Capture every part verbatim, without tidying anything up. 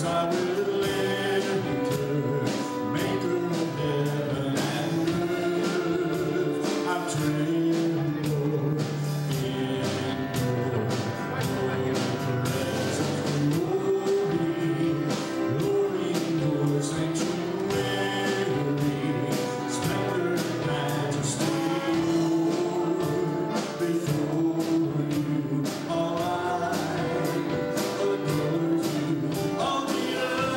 I will enter, maker of heaven and earth. I've trembled in your presence. Glory, glory in your sanctuary, splendor and majesty, Lord, before you all I adore you. All the earth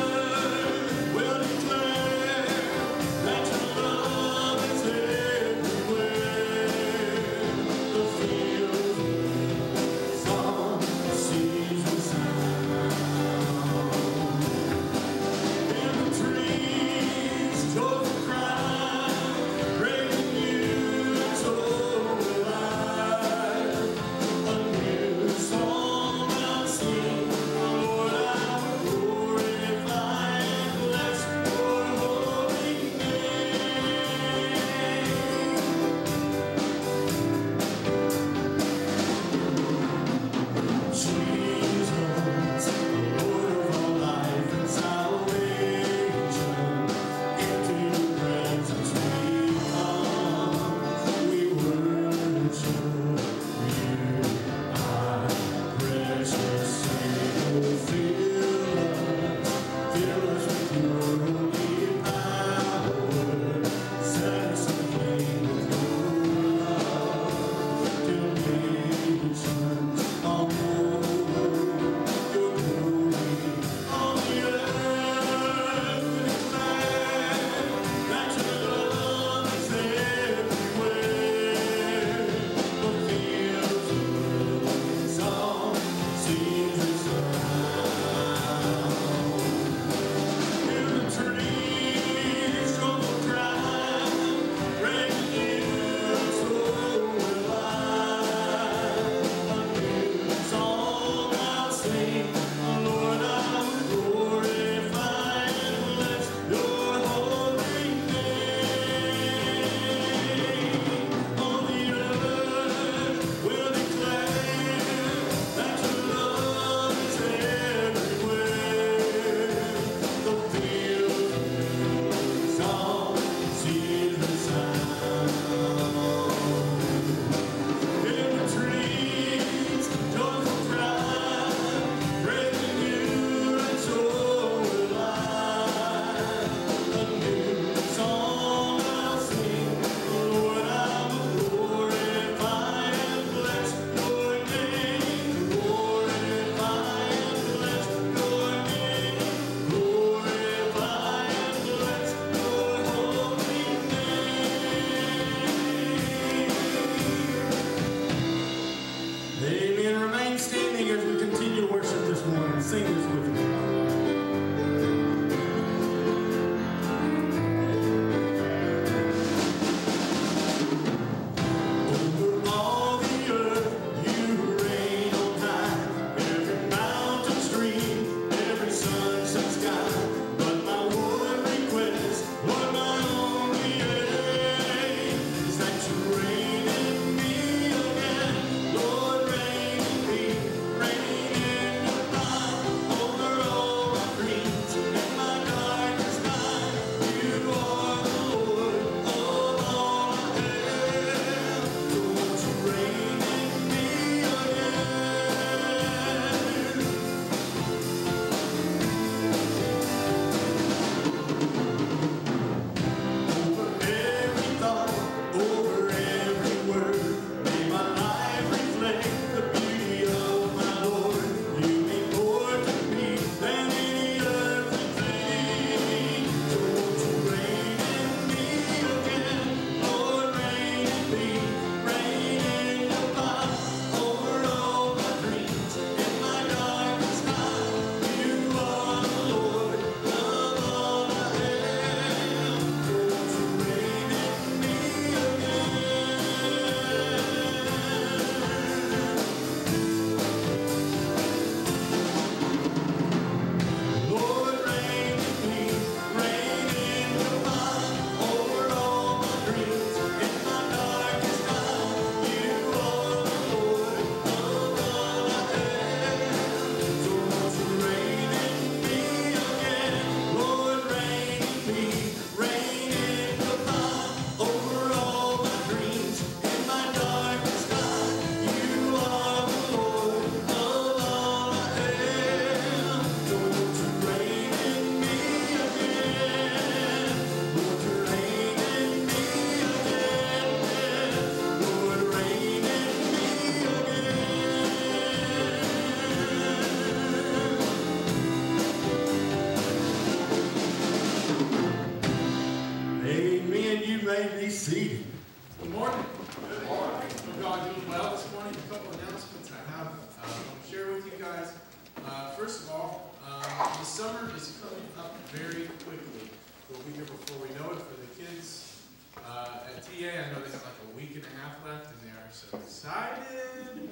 seated. Good morning. Good morning. Hope y'all are doing well this morning. A couple announcements I have uh, to share with you guys. Uh, first of all, um, the summer is coming up very quickly. We'll be here before we know it for the kids. Uh, at T A, I know they have like a week and a half left, and they are so excited.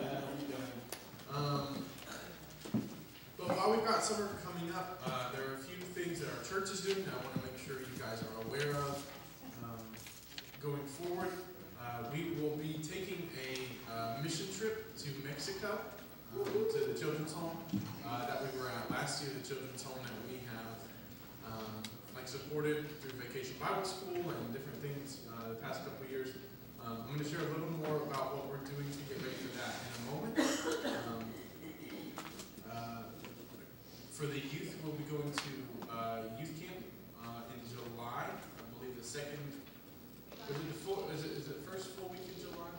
Um, but while we've got summer coming up, uh, there are a few things that our church is doing that I want to make sure you guys are aware of. Um, going forward, uh, we will be taking a uh, mission trip to Mexico, um, to the children's home uh, that we were at last year, the children's home that we have um, like supported through Vacation Bible School and different things uh, the past couple of years. Um, I'm going to share a little more about what we're doing to get ready for that in a moment. Um, uh, for the youth, we'll be going to uh, youth camp uh, in July. I believe the second. Is it the full? Is it is it first full week in July?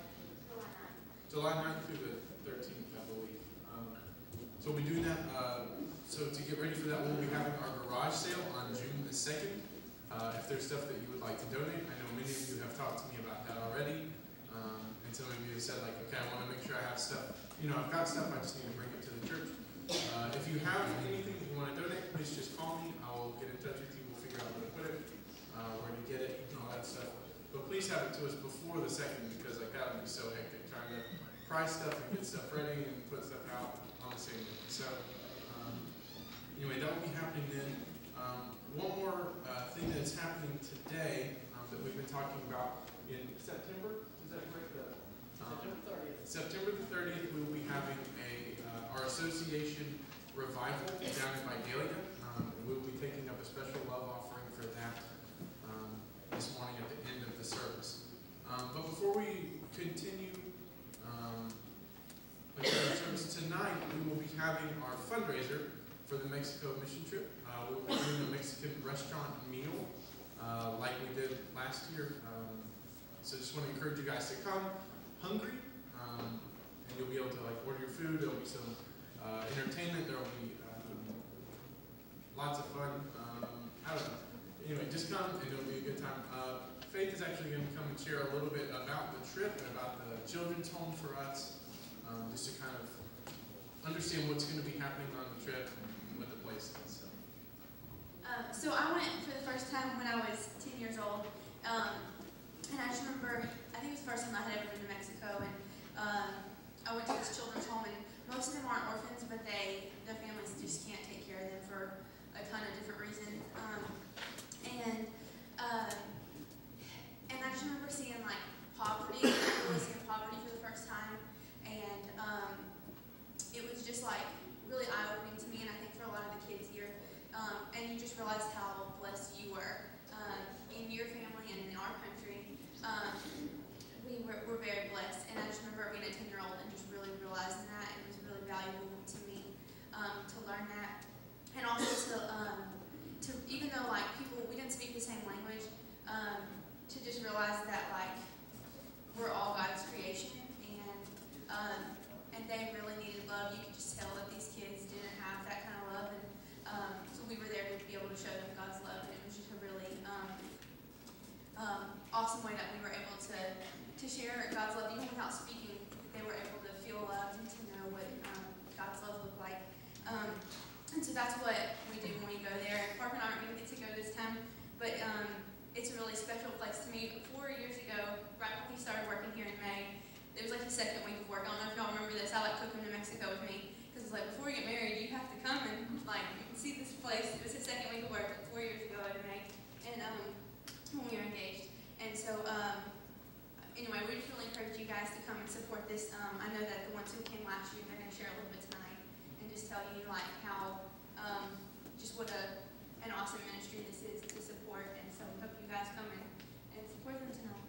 July ninth through the thirteenth, I believe. Um, so we'll be doing that. Uh, so to get ready for that, we'll be having our garage sale on June the second. Uh, if there's stuff that you would like to donate, I know many of you have talked to me about that already. Um, and some of you have said like, okay, I want to make sure I have stuff. You know, I've got stuff. I just need to bring it to the church. Uh, if you have anything that you want to donate, please just call me. I'll get in touch with you. We'll figure out where to put it, uh, where to get it, and all that stuff. But please have it to us before the second, because like that would be so hectic trying to price stuff and get stuff ready and put stuff out on the same day. So um, anyway, that will be happening then. Um, one more uh, thing that's happening today um, that we've been talking about in September. Is that correct? Um, September thirtieth. September the thirtieth, we will be having a uh, our association revival down in Vidalia. Um, and we will be taking up a special love offering for that um, this morning at the end of the service. Um, but before we continue um, with our service tonight, we will be having our fundraiser for the Mexico mission trip. Uh, we will be doing a Mexican restaurant meal uh, like we did last year. Um, so just want to encourage you guys to come hungry, um, and you'll be able to like order your food. There'll be some uh, entertainment. There'll be um, lots of fun. Um, I don't know. Anyway, just come and it'll be a good time. Uh, Faith is actually going to come and share a little bit about the trip and about the children's home for us, um, just to kind of understand what's going to be happening on the trip and what the place is. So. Um, so I went for the first time when I was ten years old, um, and I just remember, I think it was the first time I had ever been to Mexico, and um, I went to this children's home, and most of them aren't orphans, but they, their families just can't take care of them for a ton of different reasons. Um, and um, and I just remember seeing like poverty, really seeing poverty for the first time, and um, it was just like really eye-opening to me, and I think for a lot of the kids here. Um, and you just realize how blessed you were um, in your family and in our country. Um, we were, were very blessed, and I just remember being a ten-year-old and just really realizing that, and it was really valuable to me um, to learn that, and also to, um, to even though like people, we didn't speak the same language, um, to just realize that like we're all God's creation, and um, and they really needed love. You could just tell that these kids didn't have that kind of love, and um, so we were there to be able to show them God's love, and it was just a really um, um, awesome way that we were able to to share God's love even without speaking. They were able to feel loved and to know what um, God's love looked like. Um, and so that's what we do when we go there. Parker and I aren't going to get to go this time, but um, it's a really special place to me. Four years ago, right when we started working here in May, it was like the second week of work. I don't know if y'all remember this. I like took them to Mexico with me because it's like before you get married, you have to come and like you can see this place. It was the second week of work four years ago in May, and um, when we were engaged. And so um, anyway, we just really encourage you guys to come and support this. Um, I know that the ones who came last year, they're going to share a little bit tonight and just tell you like how um, just what a an awesome ministry this is to support. And so we hope you guys come in and support them tonight.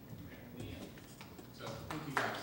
So thank you guys.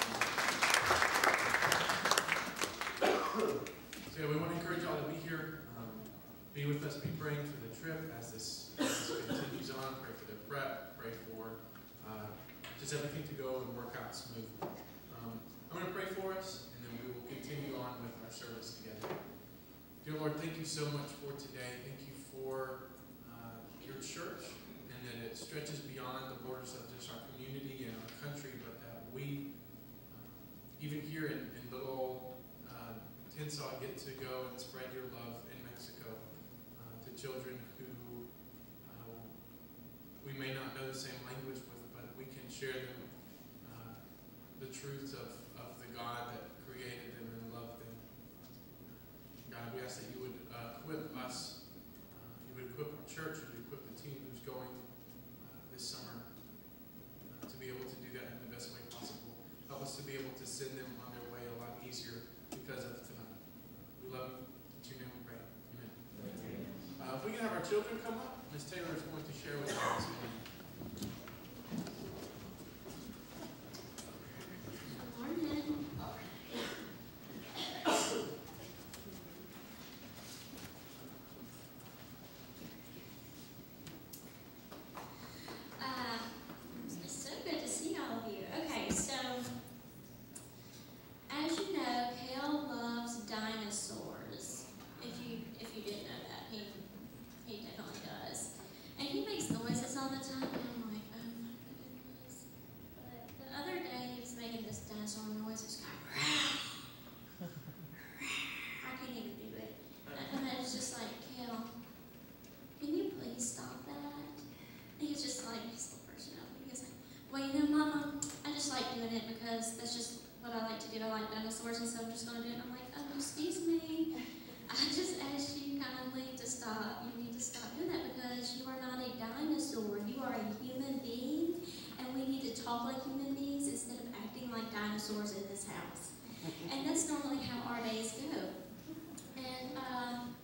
So yeah, we want to encourage y'all to be here, um, be with us, be praying for the trip as this, as this continues on. Pray for the prep, pray for uh, just everything to go and work out smoothly. Um, I'm going to pray for us, and then we will continue on with our service together. Dear Lord, thank you so much for today. Thank you for uh, your church and that it stretches beyond the borders of just our community and our country, but that we, uh, even here in, in little old uh, Tinsall, get to go and spread your love in Mexico uh, to children who uh, we may not know the same language with, but we can share them uh, the truths of, of the God that created them and loved them. God, we ask that you would uh, equip us, uh, you would equip our church, you would equip the team who's going uh, this summer uh, to be able to do that in the best way possible. Help us to be able to send them on their way a lot easier because of tonight. We love you. In your name we pray. Amen. Uh, if we can have our children come up, Miz Taylor is going to share with us this morning. Because that's just what I like to do. I like dinosaurs, and so I'm just going to do it. I'm like, oh, excuse me. I just asked you kindly to stop. You need to stop doing that because you are not a dinosaur. You are a human being, and we need to talk like human beings instead of acting like dinosaurs in this house. And that's normally how our days go. And um,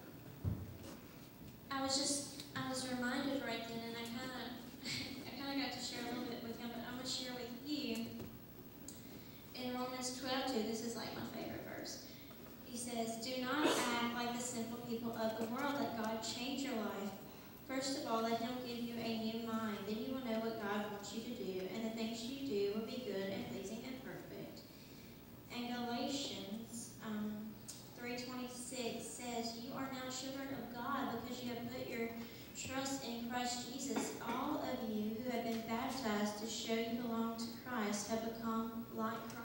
I was just, I was reminded right then, and I kind of, I kind of got to share a little bit with him, but I'm going to share with you. In Romans twelve two, this is like my favorite verse. He says, do not act like the sinful people of the world. Let God change your life. First of all, let him give you a new mind. Then you will know what God wants you to do, and the things you do will be good and pleasing and perfect. And Galatians um, three twenty-six says, you are now children of God because you have put your trust in Christ Jesus. All of you who have been baptized to show you belong to Christ have become like Christ.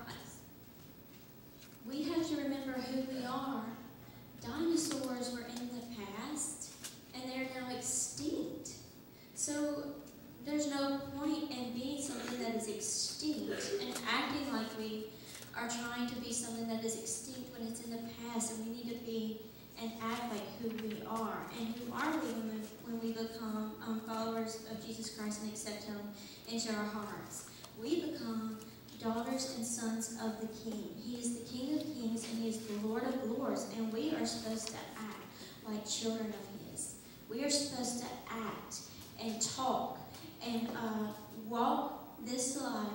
We have to remember who we are. Dinosaurs were in the past, and they're now extinct. So there's no point in being something that is extinct and acting like we are trying to be something that is extinct when it's in the past, and we need to be and act like who we are. And who are we when we, when we become um, followers of Jesus Christ and accept him into our hearts? We become daughters and sons of the King. He is the King of Kings, and he is the Lord of Lords, and we are supposed to act like children of his. We are supposed to act and talk and uh, walk this life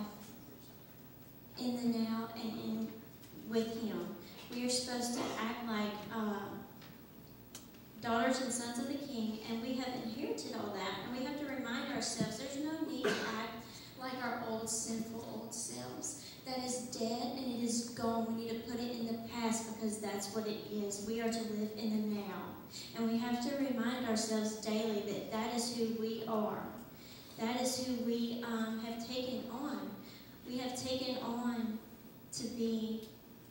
in the now and in with him. We are supposed to act like uh, daughters and sons of the King, and we have inherited all that, and we have to remind ourselves there's no need to act like our old sinful old selves. That is dead and it is gone. We need to put it in the past because that's what it is. We are to live in the now. And we have to remind ourselves daily that that is who we are. That is who we um, have taken on. We have taken on to be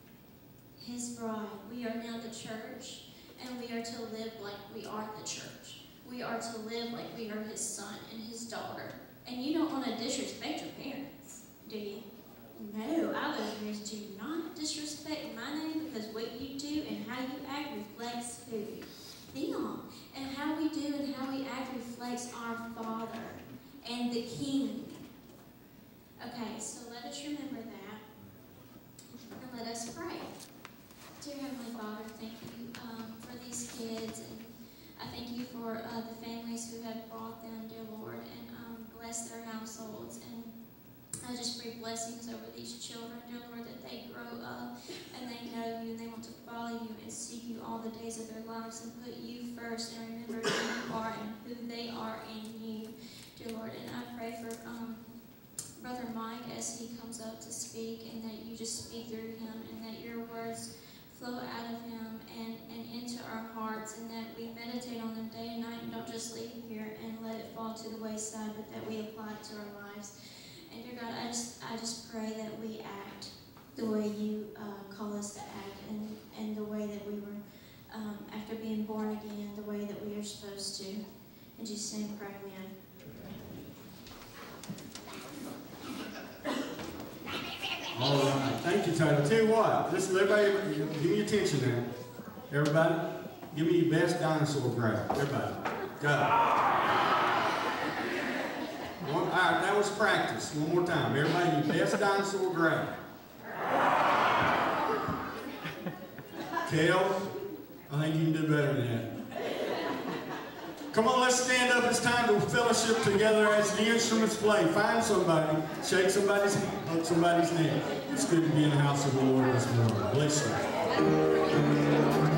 his bride. We are now the church, and we are to live like we are the church. We are to live like we are his son and his daughter. And you don't want to disrespect your parents, do you? No, I was raised to not disrespect my name because what you do and how you act reflects who? Them. And how we do and how we act reflects our Father and the King. Okay, so let us remember that. And let us pray. Dear Heavenly Father, thank you um, for these kids. And I thank you for uh, the families who have brought them, dear Lord, and um, bless their households. And I just pray blessings over these children, dear Lord, that they grow up and they know you and they want to follow you and seek you all the days of their lives and put you first and remember who you are and who they are in you, dear Lord. And I pray for um, Brother Mike as he comes up to speak, and that you just speak through him and that your words flow out of him and, and into our hearts, and that we meditate on them day and night and don't just leave here and let it fall to the wayside, but that we apply it to our lives. And dear God, I just I just pray that we act the way you uh, call us to act, and, and the way that we were, um, after being born again, the way that we are supposed to. In Jesus' name, pray, amen. All right. Thank you, Tyler. Tell you what, listen, everybody, give me attention now. Everybody, give me your best dinosaur grab. Everybody, go. One, all right, that was practice. One more time. Everybody, your best dinosaur grab. Kel, I think you can do better than that. Come on, let's stand up. It's time to fellowship together as the instruments play. Find somebody, shake somebody's hand, hug somebody's hand. It's good to be in the house of the Lord this morning. Bless you.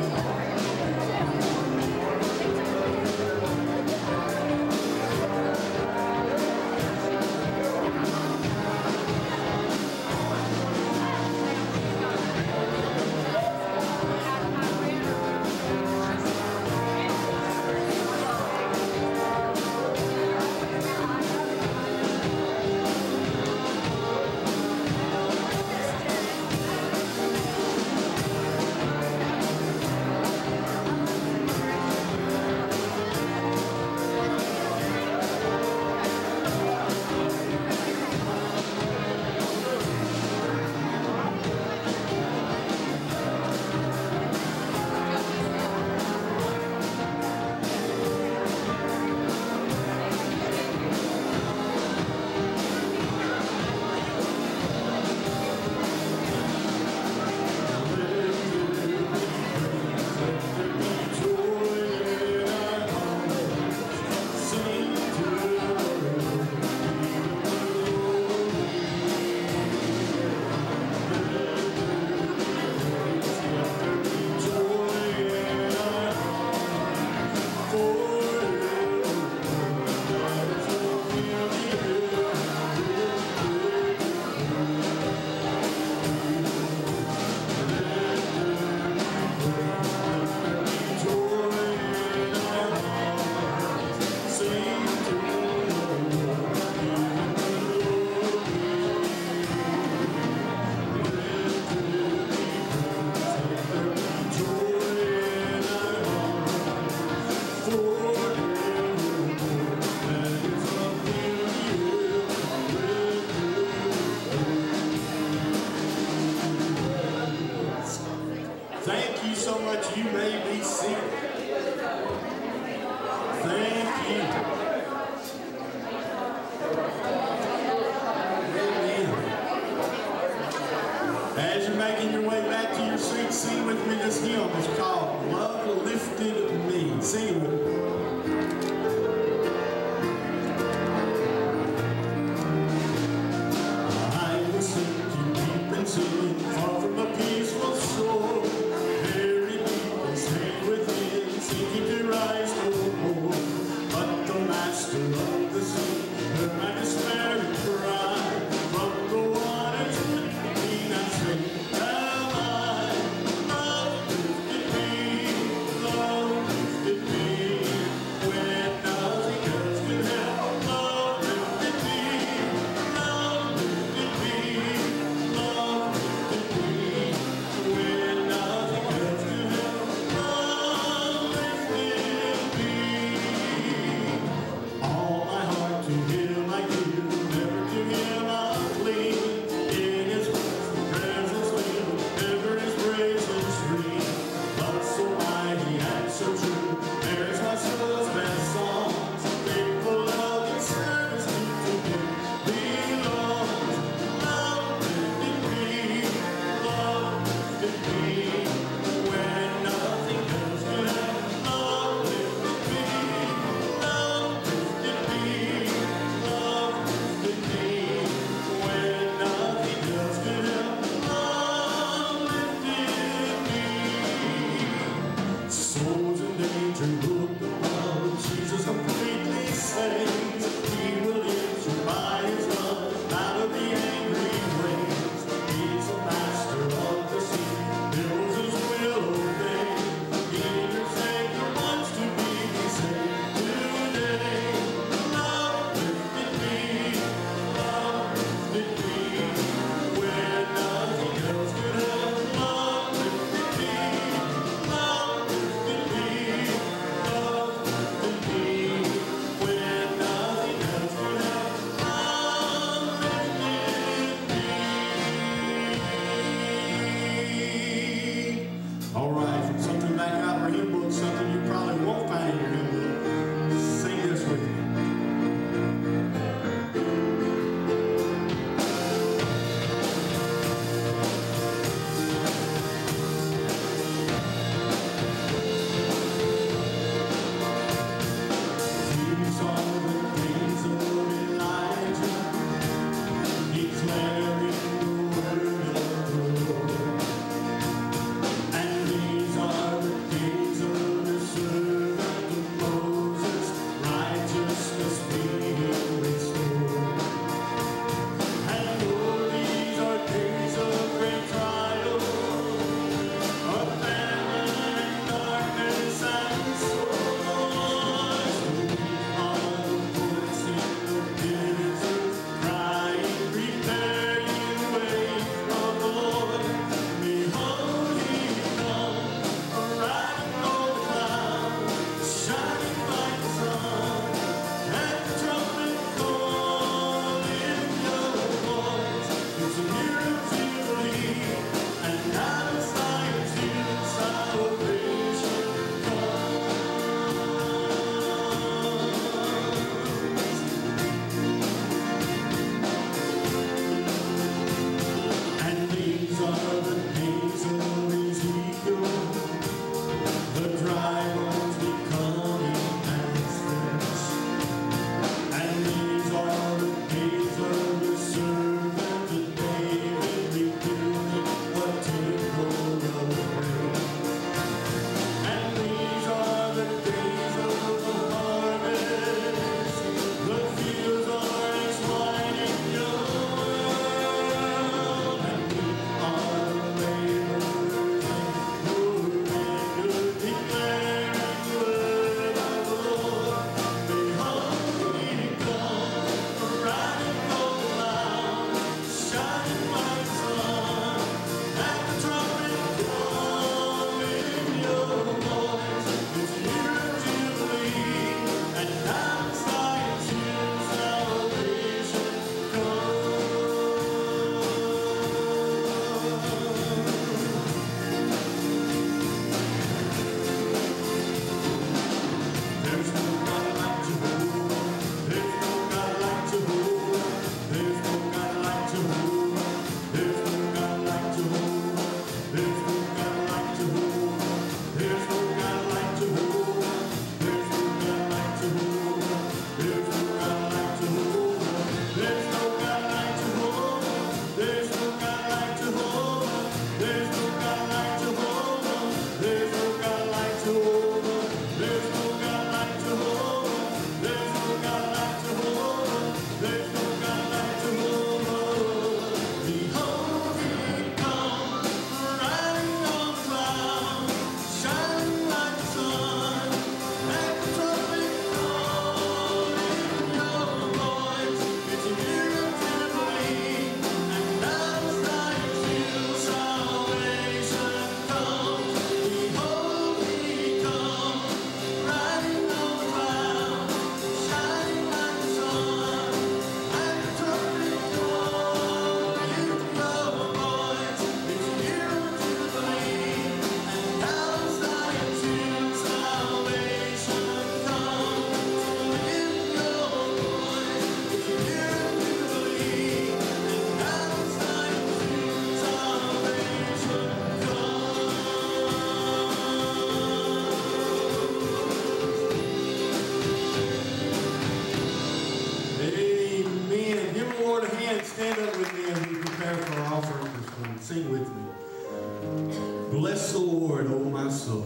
Lord, oh my soul.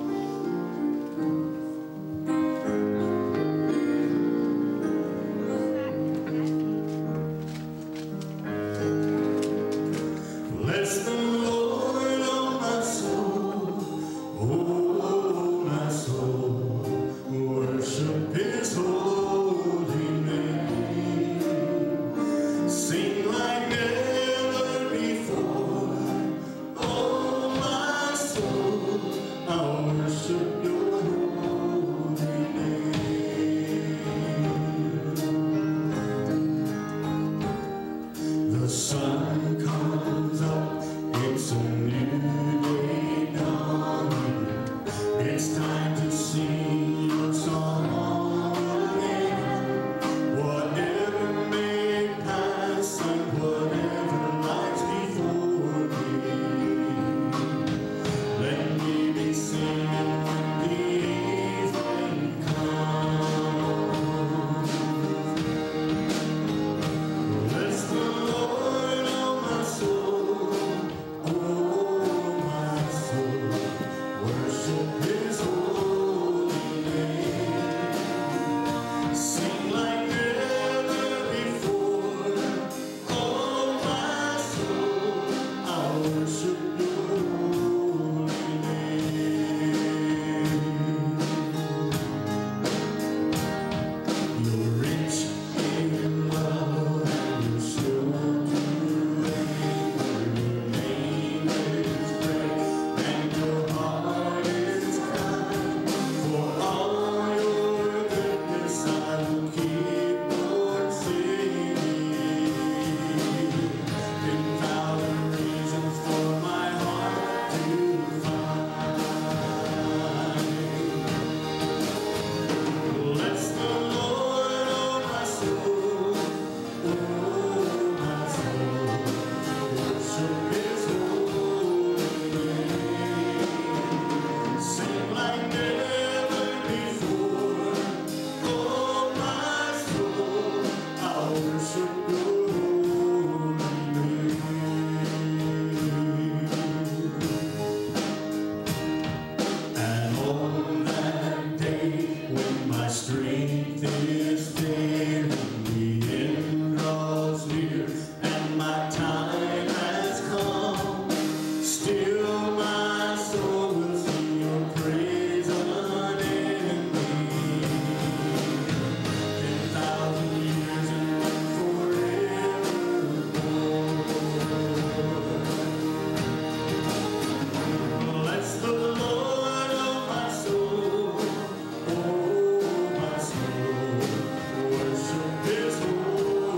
Bless the Lord, oh my soul, oh my soul, worship His holy name. Sing like never before, oh my soul, I worship Your holy name. The sun comes up, it's a new day dawning. It's time to sing Your song again. Whatever may pass and whatever lies before me, let me be singing when the evening comes. Bless the Lord, oh my soul, oh my soul, worship His holy name. Sing like never before, oh my soul, I worship Your holy name. You're rich in love and You're slow to anger. Your name is great and Your heart is kind. For all Your goodness I will keep on singing. Ten thousand reasons for my heart to find. Bless the Lord, oh my soul, oh my soul, worship His holy name. Sing like never before, oh my soul, I worship Your holy name. And on that day when my strength is failing, the end draws near and my time has come, still my soul will sing Your praise unending. Ten thousand years and forevermore. Bless the Lord, oh my soul, oh my soul, worship His holy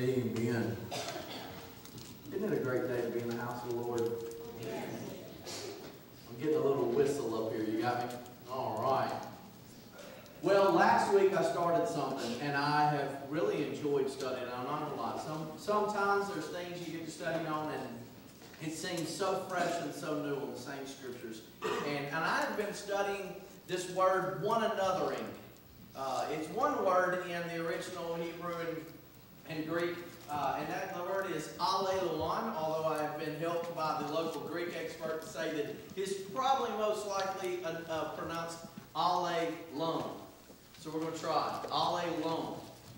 Amen. Isn't it a great day to be in the house of the Lord? Yes. I'm getting a little whistle up here. You got me? All right. Well, last week I started something, and I have really enjoyed studying. I'm not going to lie. Some, sometimes there's things you get to study on, and it seems so fresh and so new on the same scriptures. And, and I've been studying this word, one anothering. Uh, it's one word in the original Hebrew and, and Greek, uh, and that the word is allelon, although I have been helped by the local Greek expert to say that it's probably most likely uh, uh, pronounced allelon. So we're going to try allelon.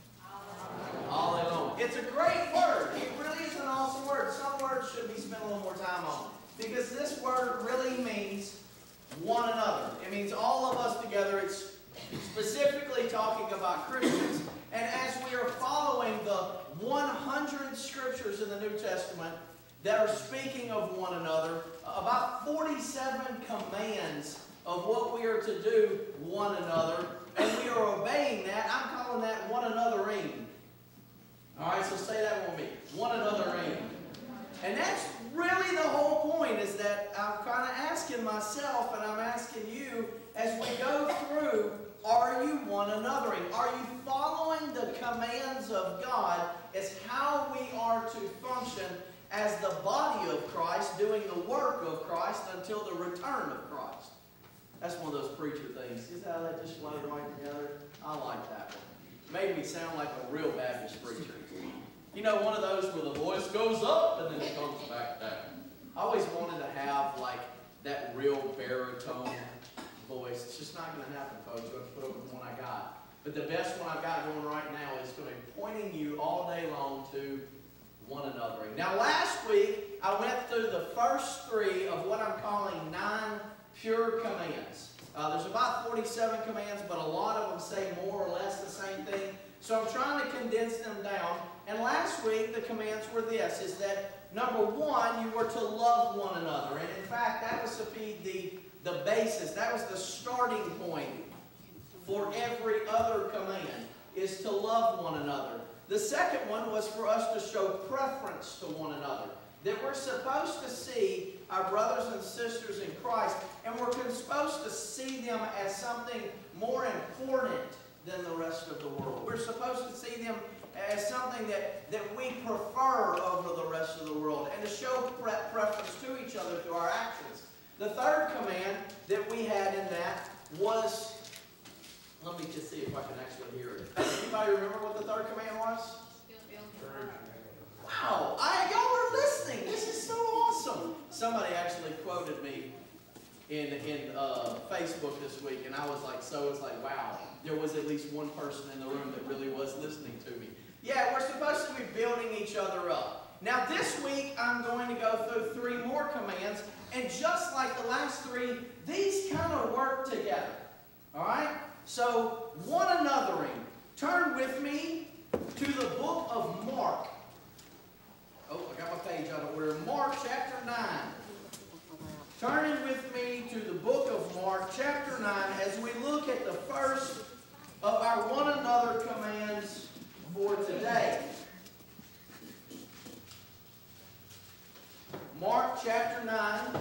Allelon. It's a great word. It really is an awesome word. Some words should be spent a little more time on, because this word really means one another. It means all of us together. It's specifically talking about Christians. And as we are following the one hundred scriptures in the New Testament that are speaking of one another, about forty-seven commands of what we are to do one another, and we are obeying that. I'm calling that one anothering. All right, so say that with me. One anothering. And that's really the whole point, is that I'm kind of asking myself, and I'm asking you, as we go through, are you one anothering? Are you following the commands of God as how we are to function as the body of Christ, doing the work of Christ until the return of Christ? That's one of those preacher things. Is that how that just flowed right together? I like that one. Made me sound like a real Baptist preacher. You know, one of those where the voice goes up and then it comes back down. I always wanted to have like that real baritone voice. It's just not going to happen, folks. You have to put up with the one I got. But the best one I've got going right now is going to be pointing you all day long to one another. Now, last week, I went through the first three of what I'm calling nine pure commands. Uh, there's about forty-seven commands, but a lot of them say more or less the same thing. So I'm trying to condense them down. And last week, the commands were this, is that number one, you were to love one another. And in fact, that was to be the The basis, that was the starting point for every other command, is to love one another. The second one was for us to show preference to one another. That we're supposed to see our brothers and sisters in Christ, and we're supposed to see them as something more important than the rest of the world. We're supposed to see them as something that, that we prefer over the rest of the world, and to show pre preference to each other through our actions. The third command that we had in that was, let me just see if I can actually hear it. Anybody remember what the third command was? Wow, I, y'all were listening. This is so awesome. Somebody actually quoted me in, in uh, Facebook this week, and I was like, so it's like, wow, there was at least one person in the room that really was listening to me. Yeah, we're supposed to be building each other up. Now this week, I'm going to go through three more commands, and just like the last three, these kind of work together. All right? So, one anothering. Turn with me to the book of Mark. Oh, I got my page out of order. Mark chapter nine. Turning with me to the book of Mark chapter nine as we look at the first of our one another commands for today. Mark chapter nine.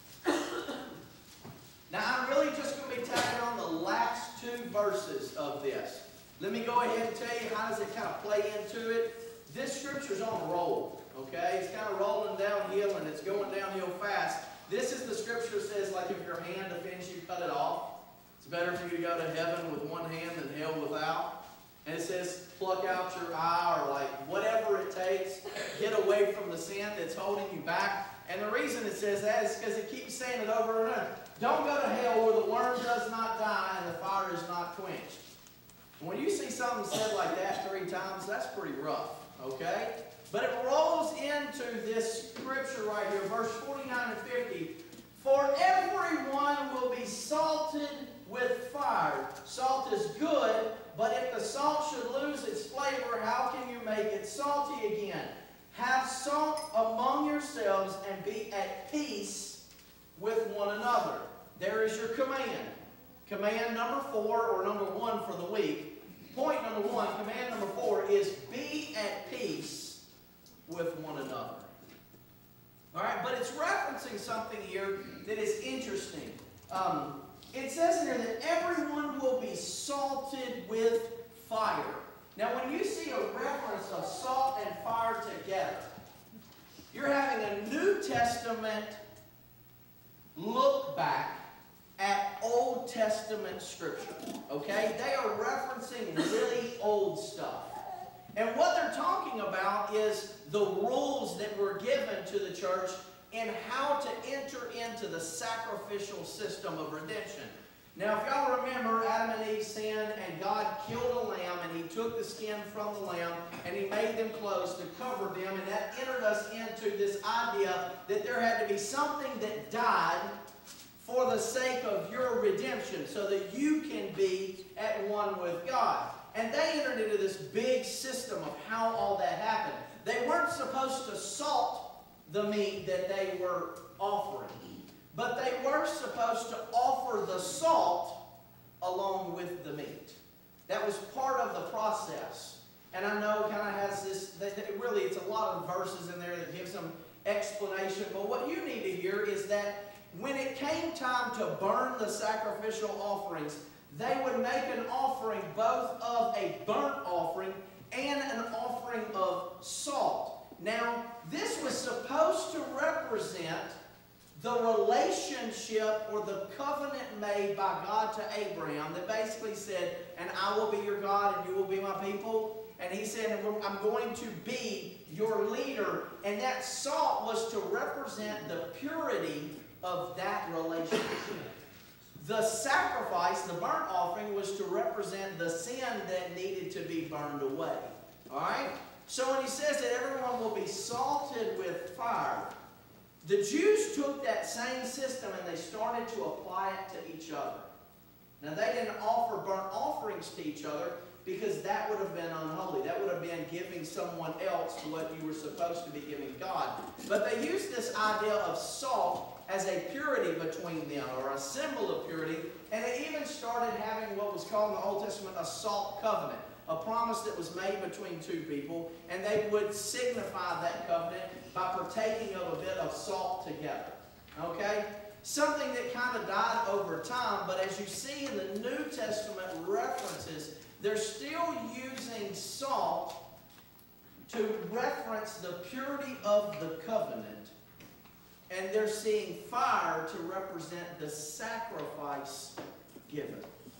Now, I'm really just going to be tagging on the last two verses of this. Let me go ahead and tell you how does it kind of play into it. This scripture's on a roll, okay? It's kind of rolling downhill, and it's going downhill fast. This is the scripture that says, like, if your hand offends you, cut it off. It's better for you to go to heaven with one hand than hell without. And it says, pluck out your eye, or like whatever it takes. Get away from the sin that's holding you back. And the reason it says that is because it keeps saying it over and over. Don't go to hell where the worm does not die and the fire is not quenched. When you see something said like that three times, that's pretty rough, okay? But it rolls into this scripture right here, verse forty-nine and fifty. For everyone will be salted with fire. Salt is good, but if the salt should lose its flavor, how can you make it salty again? Have salt among yourselves and be at peace with one another. There is your command. Command number four, or number one for the week. Point number one, command number four is be at peace with one another. All right, but it's referencing something here that is interesting. Um, it says here that everyone will be salted with fire. Now, when you see a reference of salt and fire together, you're having a New Testament look back at Old Testament Scripture. Okay? They are referencing really old stuff. And what they're talking about is the rules that were given to the church and how to enter into the sacrificial system of redemption. Now, if y'all remember, Adam and Eve sinned, and God killed a lamb, and He took the skin from the lamb, and He made them clothes to cover them, and that entered us into this idea that there had to be something that died for the sake of your redemption, so that you can be at one with God. And they entered into this big system of how all that happened. They weren't supposed to salt the meat that they were offering, but they were supposed to offer the salt along with the meat. That was part of the process. And I know it kind of has this, that really it's a lot of verses in there that gives them explanation, but what you need to hear is that when it came time to burn the sacrificial offerings, they would make an offering both of a burnt offering and an offering of salt. Now, this was supposed to represent the relationship or the covenant made by God to Abraham that basically said, and I will be your God and you will be my people. And He said, I'm going to be your leader. And that salt was to represent the purity of that relationship. The sacrifice, the burnt offering, was to represent the sin that needed to be burned away. Alright? So when He says that everyone will be salted with fire, the Jews took that same system and they started to apply it to each other. Now they didn't offer burnt offerings to each other because that would have been unholy. That would have been giving someone else what you were supposed to be giving God. But they used this idea of salt as a purity between them, or a symbol of purity, and they even started having what was called in the Old Testament a salt covenant, a promise that was made between two people, and they would signify that covenant by partaking of a bit of salt together. Okay? Something that kind of died over time, but as you see in the New Testament references, they're still using salt to reference the purity of the covenant. And they're seeing fire to represent the sacrifice given.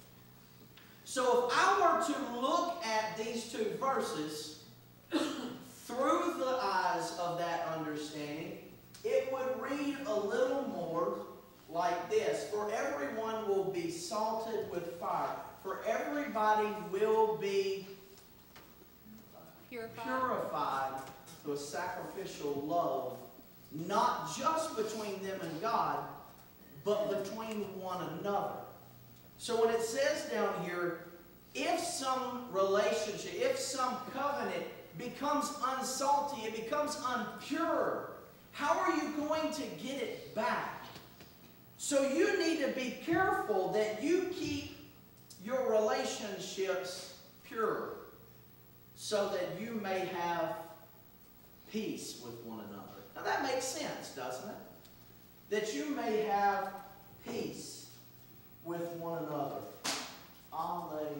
So if I were to look at these two verses through the eyes of that understanding, it would read a little more like this. For everyone will be salted with fire. For everybody will be purified, purified to a sacrificial love. Not just between them and God, but between one another. So when it says down here, if some relationship, if some covenant becomes unsalty, it becomes unpure, how are you going to get it back? So you need to be careful that you keep your relationships pure so that you may have peace with one another. Now that makes sense, doesn't it? That you may have peace with one another. Alleluia.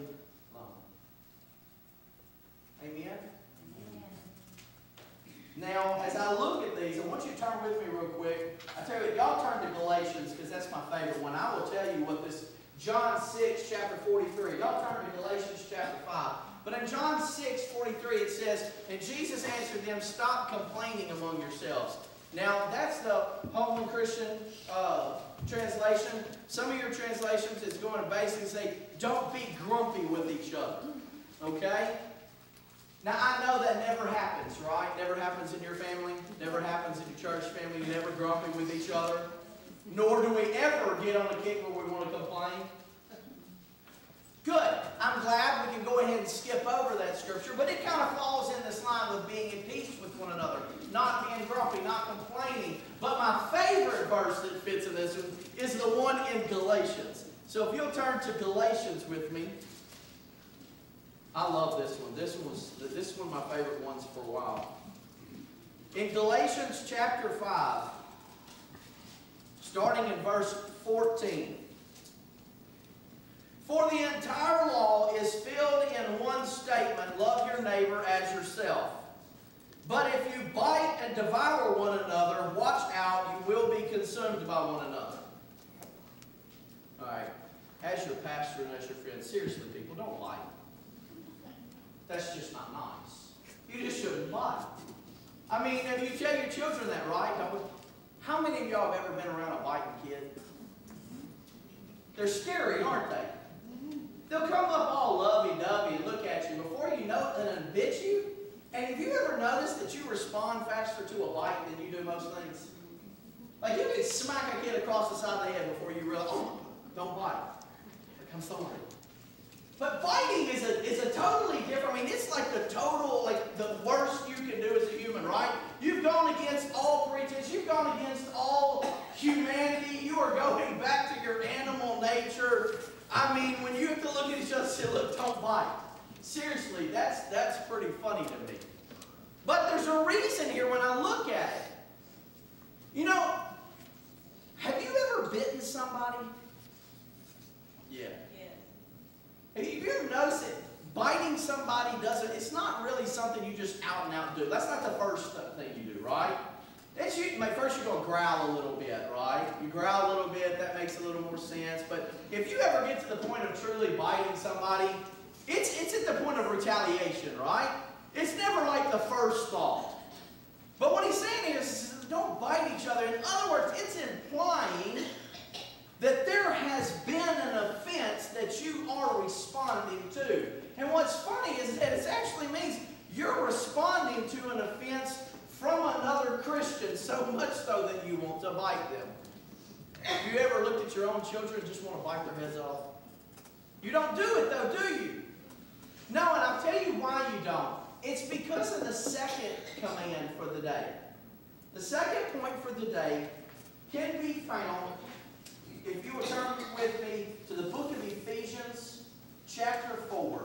Amen? Amen? Now, as I look at these, I want you to turn with me real quick. I tell you, y'all turn to Galatians because that's my favorite one. I will tell you what this, John six, chapter forty-three. Y'all turn to Galatians chapter five. But in John six, forty-three, it says, and Jesus answered them, stop complaining among yourselves. Now, that's the Holman Christian uh, translation. Some of your translations is going to basically say, don't be grumpy with each other. Okay? Now, I know that never happens, right? Never happens in your family. Never happens in your church family. You're never grumpy with each other. Nor do we ever get on a kick where we want to complain. Good. I'm glad we can go ahead and skip over that scripture, but it kind of falls in this line with being in peace with one another, not being grumpy, not complaining. But my favorite verse that fits in this one is the one in Galatians. So if you'll turn to Galatians with me, I love this one. This one was this is one of my favorite ones for a while. In Galatians chapter five, starting in verse fourteen. For the entire law is filled in one statement, love your neighbor as yourself. But if you bite and devour one another, watch out, you will be consumed by one another. All right, as your pastor and as your friend, seriously, people, don't bite. That's just not nice. You just shouldn't bite. I mean, if you tell your children that, right? How many of y'all have ever been around a biting kid? They're scary, aren't they? They'll come up all lovey-dovey and look at you. Before you know it, they'll bit you. And have you ever noticed that you respond faster to a bite than you do most things? Like you can smack a kid across the side of the head before you realize, oh, don't bite. Here comes the one. But biting is a, is a totally different, I mean, it's like the total, like the worst you can do as a human, right? You've gone against all pretense. You've gone against all humanity. You are going back to your animal nature. I mean, when you have to look at each other and say, look, don't bite. Seriously, that's, that's pretty funny to me. But there's a reason here when I look at it. You know, have you ever bitten somebody? Yeah. Have you ever noticed that biting somebody doesn't, it's not really something you just out and out do. That's not the first thing you do, right? It's you, like first you're going to growl a little bit, right? You growl a little bit, that makes a little more sense. But if you ever get to the point of truly biting somebody, it's, it's at the point of retaliation, right? It's never like the first thought. But what he's saying here is don't bite each other. In other words, it's implying that there has been an offense that you are responding to. And what's funny is that it actually means you're responding to an offense from another Christian, so much so that you want to bite them. Have you ever looked at your own children and just want to bite their heads off? You don't do it though, do you? No, and I'll tell you why you don't. It's because of the second command for the day. The second point for the day can be found, if you will turn with me to the book of Ephesians, chapter four.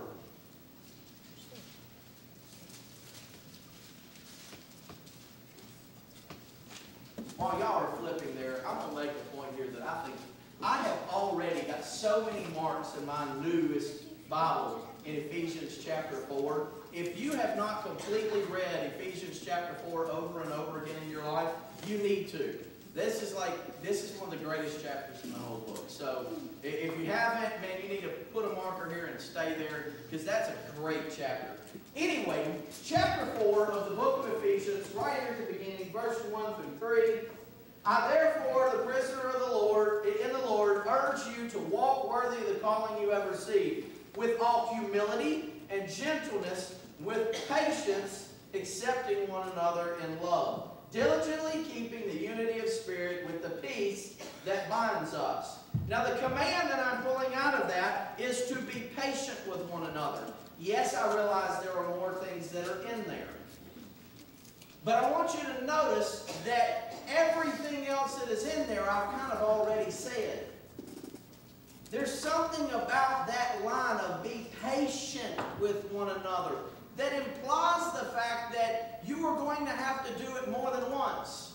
While y'all are flipping there, I'm going to make a point here that I think I have already got so many marks in my newest Bible in Ephesians chapter four. If you have not completely read Ephesians chapter four over and over again in your life, you need to. This is like, this is one of the greatest chapters in the whole book. So if you haven't, man, you need to put a marker here and stay there because that's a great chapter. Anyway, chapter four of the book of Ephesians, right here at the beginning, verse one through three. I therefore, the prisoner of the Lord, in the Lord, urge you to walk worthy of the calling you have received, with all humility and gentleness, with patience, accepting one another in love, diligently keeping the unity of spirit with the peace that binds us. Now the command that I'm pulling out of that is to be patient with one another. Yes, I realize there are more things that are in there. But I want you to notice that everything else that is in there I've kind of already said. There's something about that line of be patient with one another that implies the fact that you are going to have to do it more than once.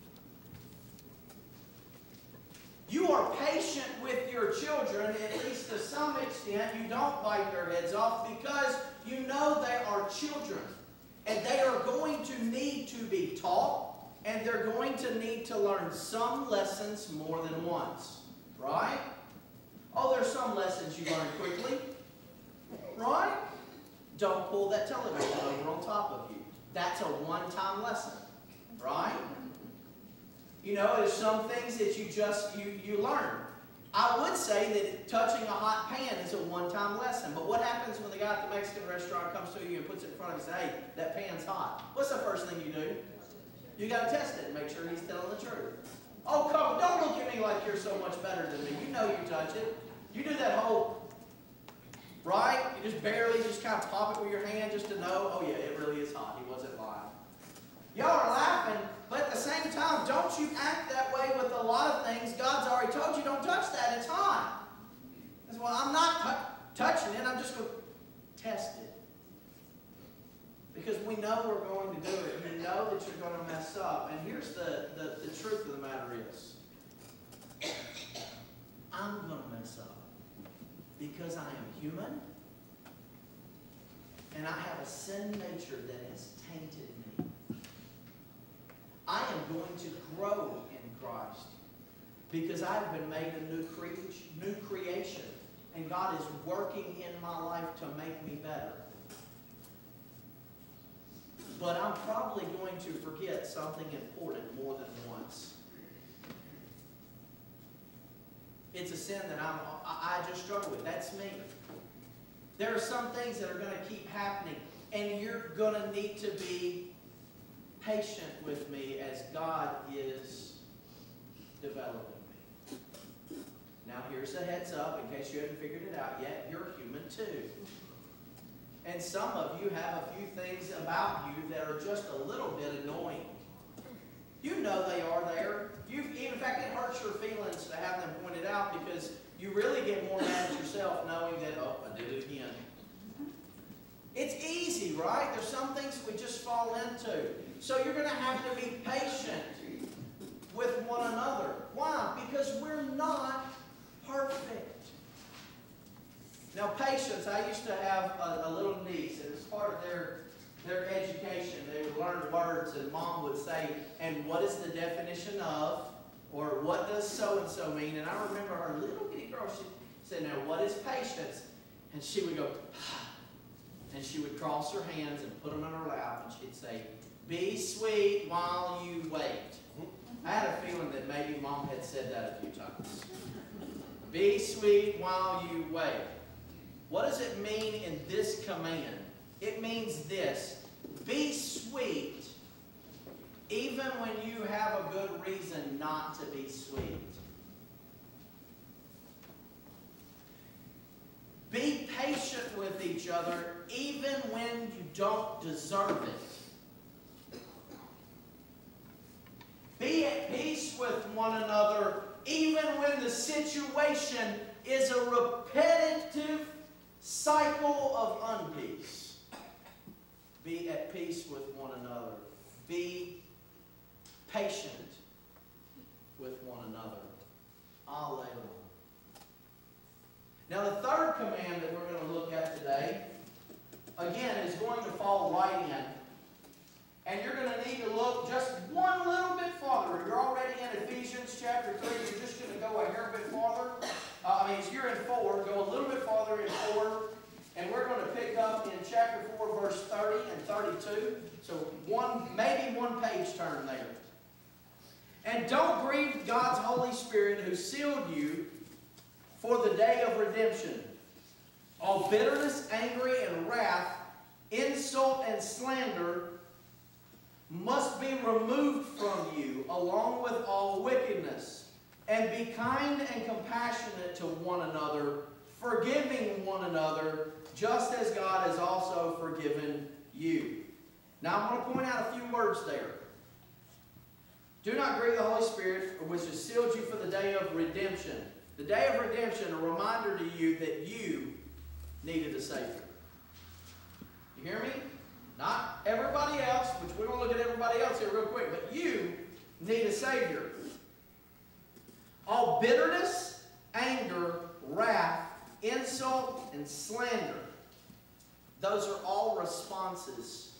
You are patient with your children, at least to some extent. You don't bite their heads off because you know they are children. And they are going to need to be taught, and they're going to need to learn some lessons more than once. Right? Oh, there's some lessons you learn quickly. Right? Don't pull that television over on top of you. That's a one-time lesson. Right? You know, there's some things that you just, you, you learn. I would say that touching a hot pan is a one-time lesson. But what happens when the guy at the Mexican restaurant comes to you and puts it in front of you and says, hey, that pan's hot? What's the first thing you do? You got to test it and make sure he's telling the truth. Oh, come, don't look at me like you're so much better than me. You know you touch it. You do that whole, right? You just barely just kind of pop it with your hand just to know, oh yeah, it really is hot. He wasn't lying. Y'all are laughing, but at the same time, don't you act that way with a lot of things. God's already told you, don't touch that. It's hot. I said, well, I'm not touching it. I'm just going to test it. Because we know we're going to do it. You know that you're going to mess up. And here's the, the, the truth of the matter is, I'm going to mess up because I am human and I have a sin nature that has tainted me. I am going to grow in Christ because I've been made a new, cre new creation, and God is working in my life to make me better. But I'm probably going to forget something important more than once. It's a sin that I'm, I just struggle with. That's me. There are some things that are going to keep happening, and you're going to need to be patient with me as God is developing me. Now here's a heads up in case you haven't figured it out yet. You're human too. And some of you have a few things about you that are just a little bit annoying. You know they are there. You, in fact, it hurts your feelings to have them pointed out because you really get more mad at yourself knowing that, oh, I did it again. It's easy, right? There's some things we just fall into. So you're going to have to be patient with one another. Why? Because we're not perfect. Now, patience, I used to have a, a little niece, and as part of their, their education, they would learn words, and Mom would say, and what is the definition of, or what does so-and-so mean? And I remember her little bitty girl, she said, now, what is patience? And she would go, and she would cross her hands and put them in her lap, and she'd say, be sweet while you wait. I had a feeling that maybe Mom had said that a few times. Be sweet while you wait. What does it mean in this command? It means this: be sweet even when you have a good reason not to be sweet. Be patient with each other even when you don't deserve it. Be at peace with one another even when the situation is a repetitive cycle of unpeace. Be at peace with one another. Be patient with one another. Alleluia. Now the third command that we're going to look at today, again, is going to fall right in. And you're going to need to look just one little bit farther. You're already in Ephesians chapter three. You're just going to go a hair bit farther. Uh, I mean, you're in four. Go a little bit farther in four. And we're going to pick up in chapter four, verse thirty and thirty-two. So one, maybe one page turn there. And don't grieve God's Holy Spirit who sealed you for the day of redemption. All bitterness, anger, and wrath, insult, and slander must be removed from you, along with all wickedness. And be kind and compassionate to one another, forgiving one another, just as God has also forgiven you. Now I'm going to point out a few words there. Do not grieve the Holy Spirit, which has sealed you for the day of redemption. The day of redemption, a reminder to you that you needed a Savior. You hear me? Not everybody else, which we're going to look at everybody else here real quick, but you need a Savior. All bitterness, anger, wrath, insult, and slander, those are all responses.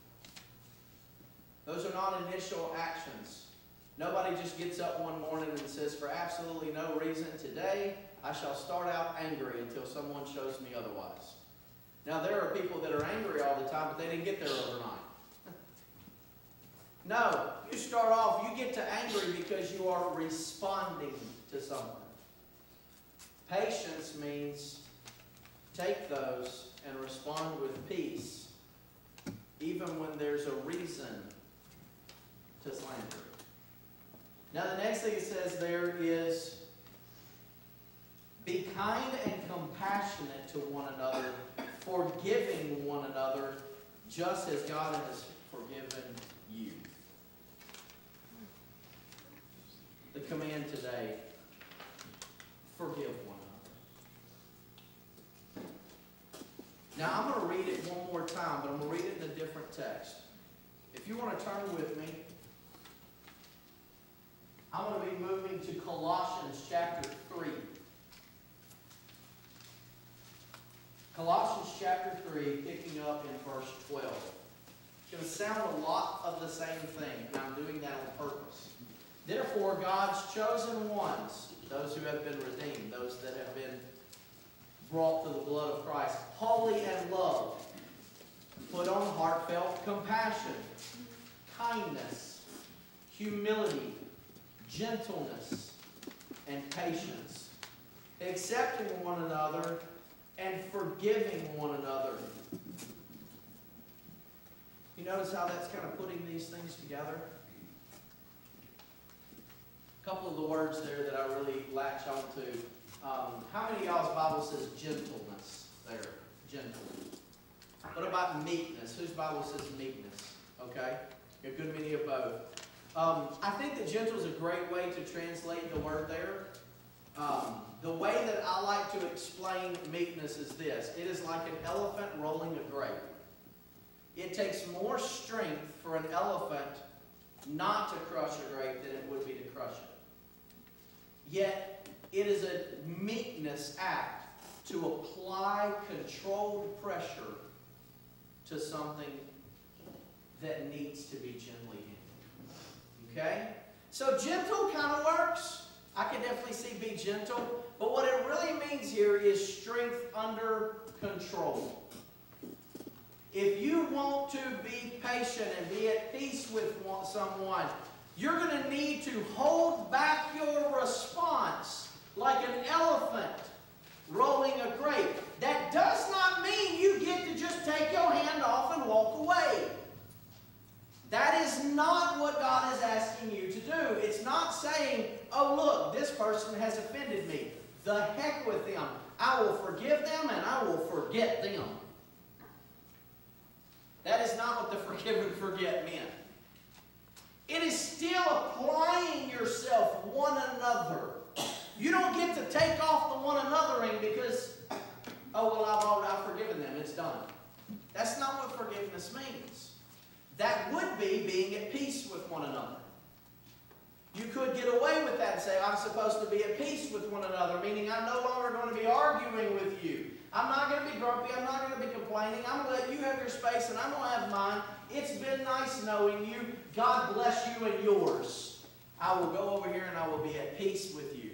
Those are not initial actions. Nobody just gets up one morning and says, for absolutely no reason, today I shall start out angry until someone shows me otherwise. Now, there are people that are angry all the time, but they didn't get there overnight. No, you start off, you get to angry because you are responding to something. Patience means take those and respond with peace, even when there's a reason to slander. Now, the next thing it says there is, be kind and compassionate to one another, forgiving one another, just as God has forgiven you. The command today, forgive one another. Now, I'm going to read it one more time, but I'm going to read it in a different different text. If you want to turn with me, I'm going to be moving to Colossians chapter three. Colossians chapter three, picking up in verse twelve. It's going to sound a lot of the same thing, and I'm doing that on purpose. Therefore, God's chosen ones, those who have been redeemed, those that have been brought to the blood of Christ, holy and loved, put on heartfelt compassion, kindness, humility, gentleness, and patience, accepting one another and forgiving one another. You notice how that's kind of putting these things together? A couple of the words there that I really latch onto. Um, how many of y'all's Bible says gentleness there? Gentleness. What about meekness? Whose Bible says meekness? Okay? A good many of both. Um, I think that gentle is a great way to translate the word there. Um, the way that I like to explain meekness is this. It is like an elephant rolling a grape. It takes more strength for an elephant not to crush a grape than it would be to crush it. Yet, it is a meekness act to apply controlled pressure to something that needs to be gently handled. Okay? So gentle kind of works. I can definitely see be gentle. But what it really means here is strength under control. If you want to be patient and be at peace with someone, you're going to need to hold back your response like an elephant rolling a grape. That does not mean you get to just take your hand off and walk away. That is not what God is asking you to do. It's not saying, oh look, this person has offended me. The heck with them. I will forgive them and I will forget them. That is not what the forgive and forget meant. It is still applying yourself one another. You don't get to take off the one anothering because, oh, well, I've already I've forgiven them. It's done. That's not what forgiveness means. That would be being at peace with one another. You could get away with that and say, I'm supposed to be at peace with one another, meaning I'm no longer going to be arguing with you. I'm not going to be grumpy. I'm not going to be complaining. I'm going to let you have your space and I'm going to have mine. It's been nice knowing you. God bless you and yours. I will go over here and I will be at peace with you.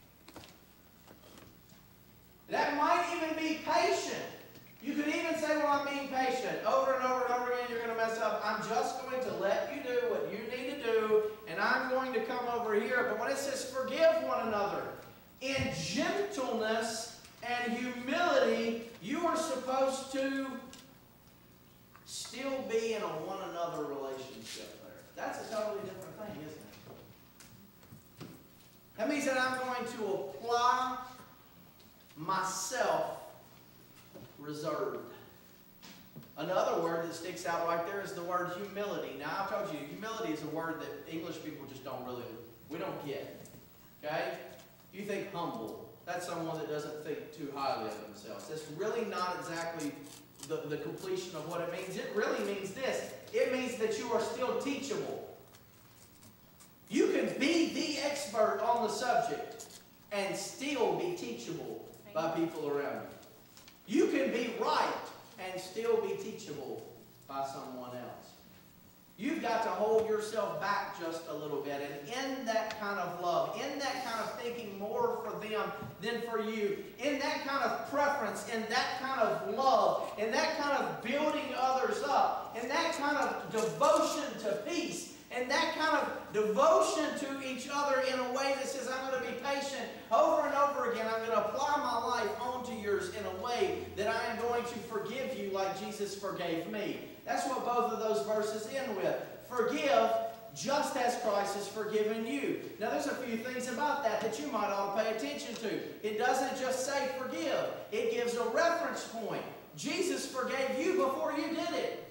That might even be patient. You could even say, well, I'm being patient. Over and over and over again, you're going to mess up. I'm just going to let you do what you need to do, and I'm going to come over here. But when it says forgive one another, in gentleness and humility, you are supposed to still be in a one another relationship there. That's a totally different thing, isn't it? That means that I'm going to apply myself reserved. Another word that sticks out right there is the word humility. Now, I've told you, humility is a word that English people just don't really, we don't get. Okay? You think humble. That's someone that doesn't think too highly of themselves. That's really not exactly the, the completion of what it means. It really means this. It means that you are still teachable. You can be the expert on the subject and still be teachable by people around you. You can be right and still be teachable by someone else. You've got to hold yourself back just a little bit. And in that kind of love, in that kind of thinking more for them than for you, in that kind of preference, in that kind of love, in that kind of building others up, in that kind of devotion to peace, and that kind of devotion to each other in a way that says, I'm going to be patient over and over again. I'm going to apply my life onto yours in a way that I am going to forgive you like Jesus forgave me. That's what both of those verses end with. Forgive just as Christ has forgiven you. Now there's a few things about that that you might ought to pay attention to. It doesn't just say forgive. It gives a reference point. Jesus forgave you before you did it.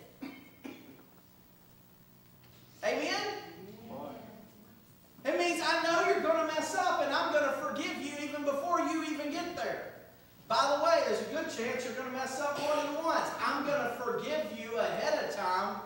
Amen? It means I know you're going to mess up and I'm going to forgive you even before you even get there. By the way, there's a good chance you're going to mess up more than once. I'm going to forgive you ahead of time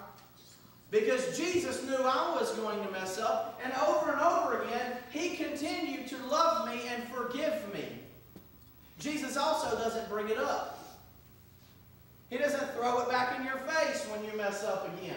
Because Jesus knew I was going to mess up, and over and over again, He continued to love me and forgive me. Jesus also doesn't bring it up. He doesn't throw it back in your face when you mess up again.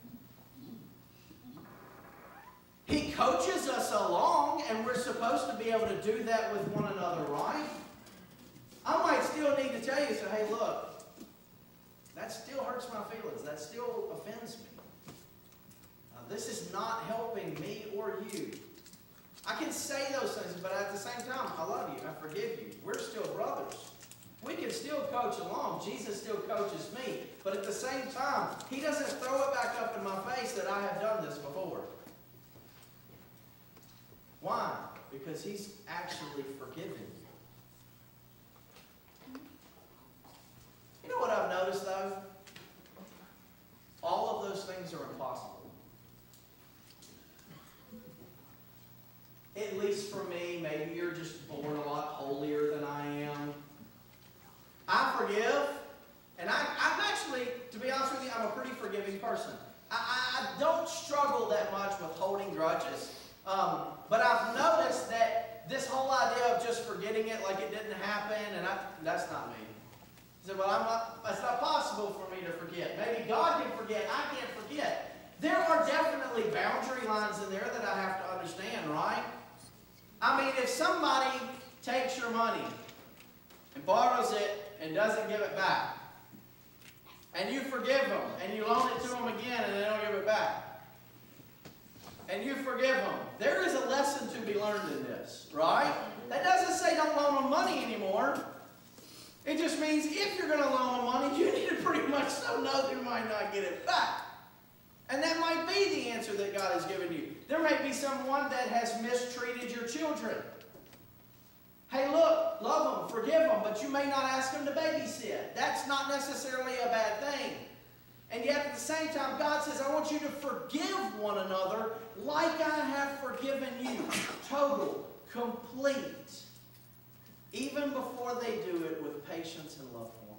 He coaches us along, and we're supposed to be able to do that with one another, right? I might still need to tell you, so hey, look, that still hurts my feelings. That still offends me. Uh, this is not helping me or you. I can say those things, but at the same time, I love you. I forgive you. We're still brothers. We can still coach along. Jesus still coaches me. But at the same time, He doesn't throw it back up in my face that I have done this before. Why? Because He's actually forgiven you. You know what I've noticed, though? All of those things are impossible. At least for me, maybe you're just born a lot holier than I am. I forgive, and I, I'm actually, to be honest with you, I'm a pretty forgiving person. I, I, I don't struggle that much with holding grudges, um, but I've noticed that this whole idea of just forgetting it like it didn't happen, and I, that's not me. I said, well, I'm not, it's not possible for me to forget. Maybe God can forget, I can't forget. There are definitely boundary lines in there that I have to understand, right? I mean, if somebody takes your money and borrows it and doesn't give it back, and you forgive them, and you loan it to them again and they don't give it back, and you forgive them, there is a lesson to be learned in this, right? That doesn't say don't loan them money anymore. It just means if you're going to loan them money, you need to pretty much so know you might not get it back. And that might be the answer that God has given you. There may be someone that has mistreated your children. Hey, look, love them, forgive them, but you may not ask them to babysit. That's not necessarily a bad thing. And yet at the same time, God says, I want you to forgive one another like I have forgiven you. Total, complete. Even before they do it with patience and love for one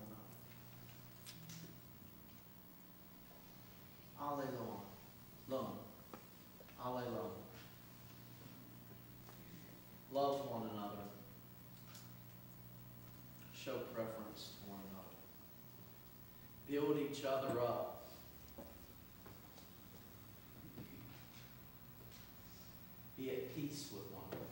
another. Alleluia. Alleluia. Love one another. Show preference to one another. Build each other up. Be at peace with one another.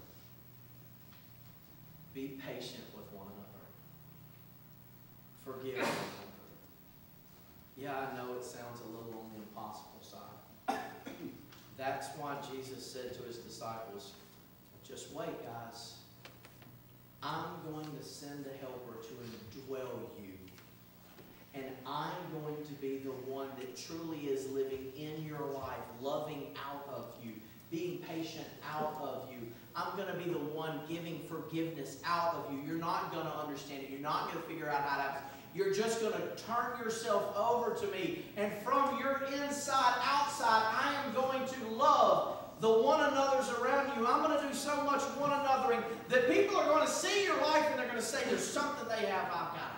Be patient with one another. Forgive one another. Yeah, I know it sounds a little on the impossible side. That's why Jesus said to His disciples, just wait, guys. I'm going to send a helper to indwell you. And I'm going to be the one that truly is living in your life, loving out of you, being patient out of you. I'm going to be the one giving forgiveness out of you. You're not going to understand it. You're not going to figure out how to happen. You're just going to turn yourself over to me. And from your inside, outside, I am going to love the one another's around you. I'm going to do so much one anothering that people are going to see your life and they're going to say, there's something they have I've got.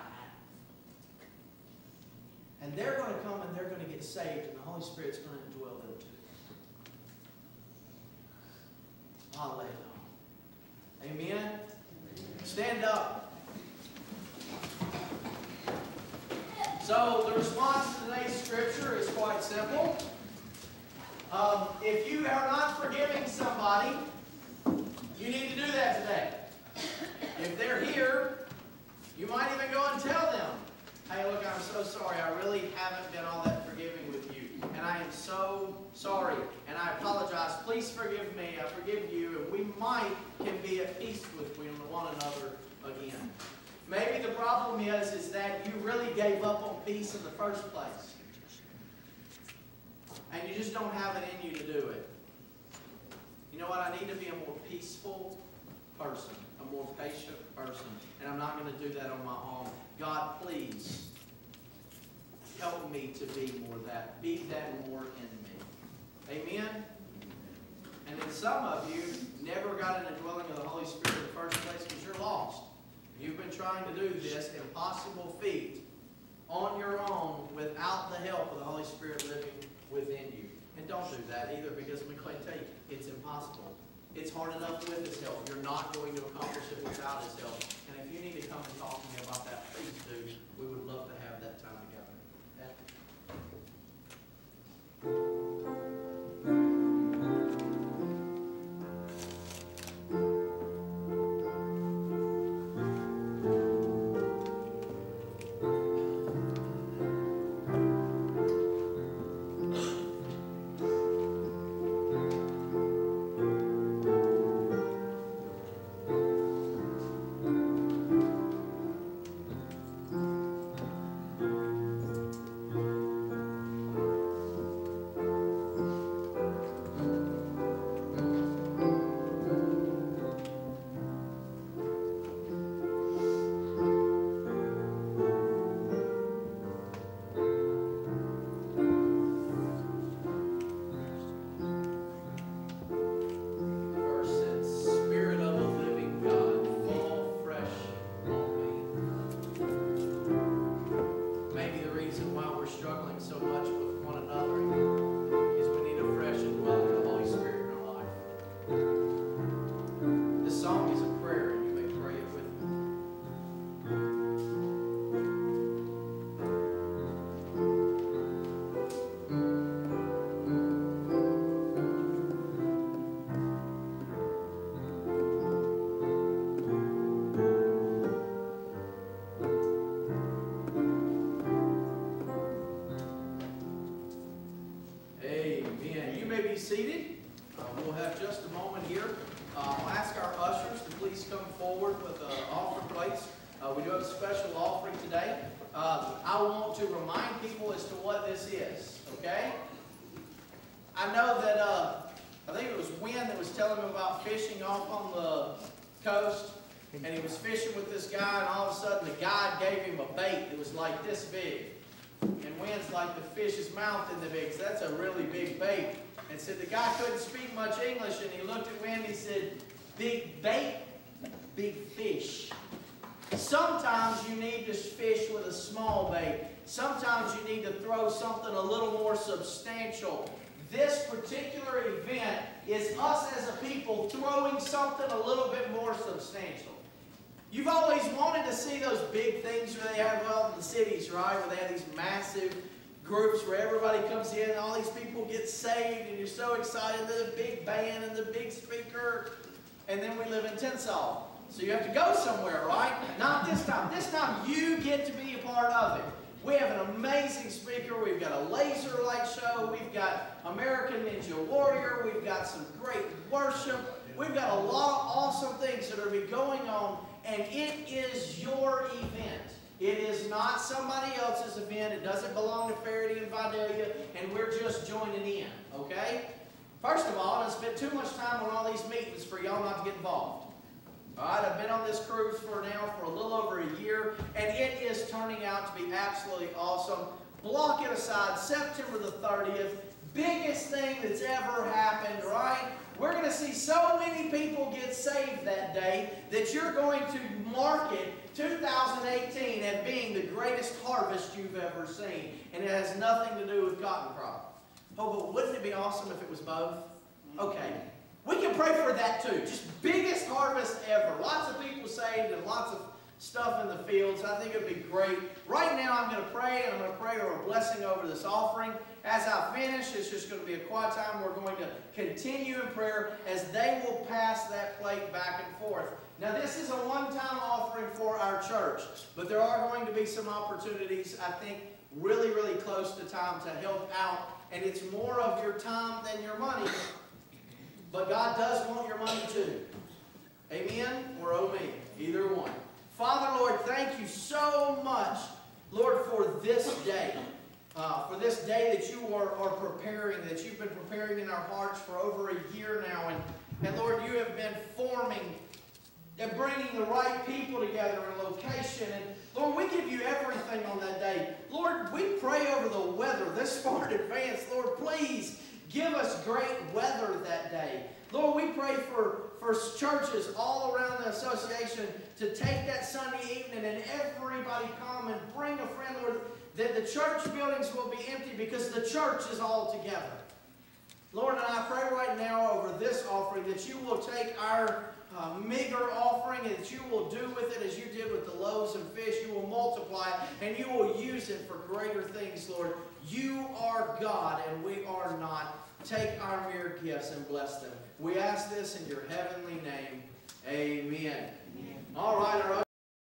And they're going to come and they're going to get saved, and the Holy Spirit's going to indwell them too. Hallelujah. Amen. Stand up. So the response to today's scripture is quite simple. Um, if you are not forgiving somebody, you need to do that today. If they're here, you might even go and tell them, hey, look, I'm so sorry. I really haven't been all that forgiving with you. And I am so sorry. And I apologize. Please forgive me. I forgive you. And we might can be at peace with one another again. Maybe the problem is, is that you really gave up on peace in the first place. And you just don't have it in you to do it. You know what? I need to be a more peaceful person. A more patient person. And I'm not going to do that on my own. God, please help me to be more that. Be that more in me. Amen? And then some of you never got an indwelling of the Holy Spirit in the first place because you're lost. You've been trying to do this impossible feat on your own without the help of the Holy Spirit living within you. don't do that either, because let me tell you, it's impossible. It's hard enough with His help. You're not going to accomplish it without His help. And if you need to come and talk to me about that, please do. We would love to have that time together. Okay? Seated. Uh, we'll have just a moment here. Uh, I'll ask our ushers to please come forward with uh, offering plates. Uh, we do have a special offering today. Uh, I want to remind people as to what this is, okay? I know that, uh, I think it was Wynn that was telling me about fishing off on the coast, and he was fishing with this guy, and all of a sudden the guide gave him a bait that was like this big. And Wynn's like, the fish's mouth in the big, so that's a really big bait. And said the guy couldn't speak much English, and he looked at Wynn and he said, big bait, big fish. Sometimes you need to fish with a small bait. Sometimes you need to throw something a little more substantial. This particular event is us as a people throwing something a little bit more substantial. You've always wanted to see those big things where they have out in the cities, right? Where they have these massive groups where everybody comes in and all these people get saved, and you're so excited, the big band and the big speaker, and then we live in Tensall. So you have to go somewhere, right? Not this time. This time you get to be a part of it. We have an amazing speaker. We've got a laser light show. We've got American Ninja Warrior. We've got some great worship. We've got a lot of awesome things that are going to be going on, and it is your event. It is not somebody else's event. It doesn't belong to Faraday and Vidalia, and we're just joining in, okay? First of all, I spent too much time on all these meetings for y'all not to get involved. All right, I've been on this cruise for now for a little over a year, and it is turning out to be absolutely awesome. Block it aside, September the thirtieth, biggest thing that's ever happened, right? We're going to see so many people get saved that day that you're going to mark it two thousand eighteen as being the greatest harvest you've ever seen. And it has nothing to do with cotton crop. Oh, but wouldn't it be awesome if it was both? Okay. We can pray for that too. Just biggest harvest ever. Lots of people saved and lots of stuff in the fields. I think it would be great. Right now I'm going to pray, and I'm going to pray over a blessing over this offering. As I finish, it's just going to be a quiet time. We're going to continue in prayer as they will pass that plate back and forth. Now this is a one-time offering for our church, but there are going to be some opportunities, I think, really, really close to time to help out. And it's more of your time than your money. But God does want your money too. Amen or oh me, either one. Father, Lord, thank you so much, Lord, for this day. Uh, for this day that you are, are preparing, that you've been preparing in our hearts for over a year now. And, and Lord, you have been forming and bringing the right people together in location. And Lord, we give you everything on that day. Lord, we pray over the weather this far in advance. Lord, please give us great weather that day. Lord, we pray for, for churches all around the association to take that Sunday evening and everybody come and bring a friend, Lord, that the church buildings will be empty because the church is all together. Lord, and I pray right now over this offering that you will take our uh, meager offering and that you will do with it as you did with the loaves and fish. You will multiply it and you will use it for greater things, Lord. You are God and we are not. Take our mere gifts and bless them. We ask this in your heavenly name. Amen. Amen. All right. All right.